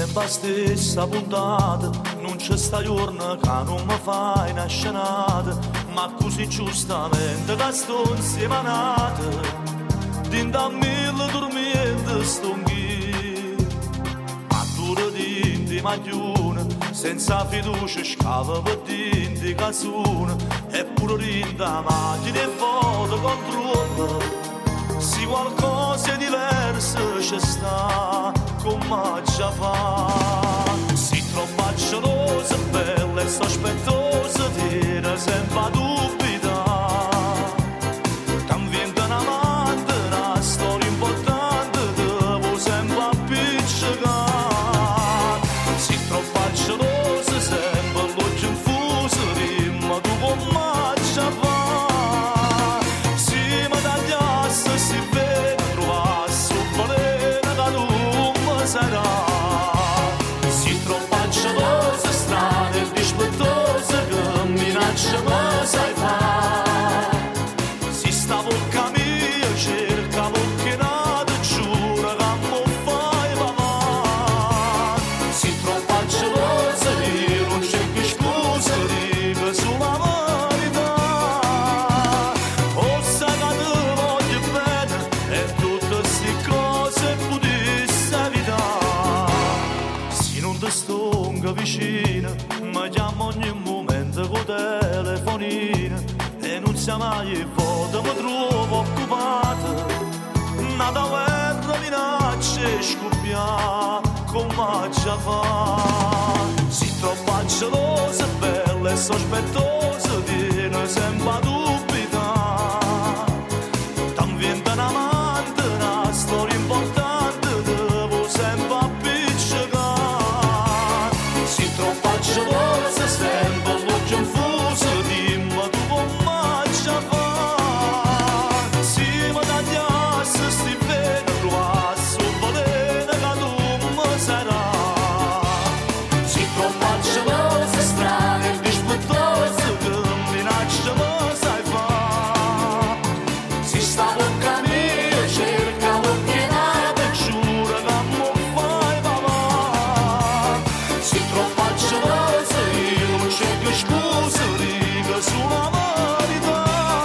sempre la stessa puntata, non c'è sta giorno che non mi fai una scenata, ma così giustamente che sto insieme a nata, dinda mille dormiente stonchi, ma tu di maglione, senza fiducia scava per dinti casone, eppure rinda macchina e foto controlla. Se qualcosa di diverso c'è sta, come già fa. Se troppo gelosa, bella e sospettosa, tiene sempre a dubitare. Cambiando un amante, una storia importante, devo sempre appiccicare. Se troppo gelosa, sempre l'occhio infuso, dimmi tu come già fa. Si troppo gelosa, strana e dispettosa, che minaccia mi sai fare. Si sta bocca mia, cerca bocchinata, giura che mi fai papà. Si troppo gelosa, io non c'è più scusa, dico sulla verità. O sai che ti voglio bene, e tutte queste cose potessi evitare. Stonga vicina, mi chiamo ogni momento con telefonina e non sia mai il voto, mi trovo occupata. Nata guerra, minaccia e scoppia, come già fa. Si troppo gelosa, bella e sospettosa, viene sempre a dubitare. T'inventa un amante, una storia importante, devo sempre gelosa, sempre l'occhio infuso, dimmi tu come già fa. Se mi tagliassi sti veni, trovassi un veleno che non mi sarà. Se troppo gelosa, strana e dispettosa, che minaccia mi sai fa. Si sta bocca mia, cerca l'occhiata e giura che mi fai papà. Si troppo gelosa, scusa, dica sulla verità.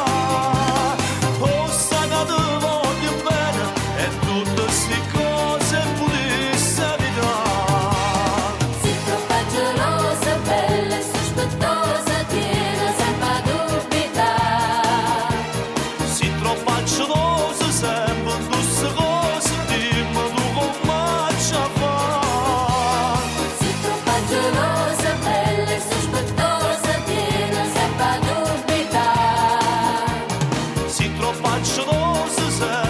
Oh, sai che ti voglio bene e tutte queste cose potessi evitare. Si troppo gelosa, bella e sospettosa, tiene sempre a dubitare. Si troppo gelosa, sempre in queste cose, dimmi tu come già fa. Si troppo gelosa, bella e sospettosa, Si troppo gelosa,